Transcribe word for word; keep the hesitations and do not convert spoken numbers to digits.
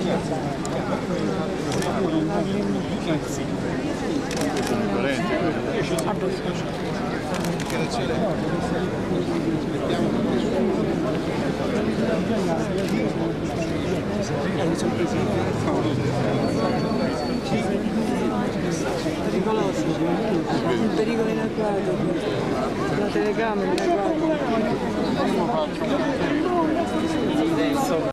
Pericoloso, il pericolo in agguato, la telecamera in agguato.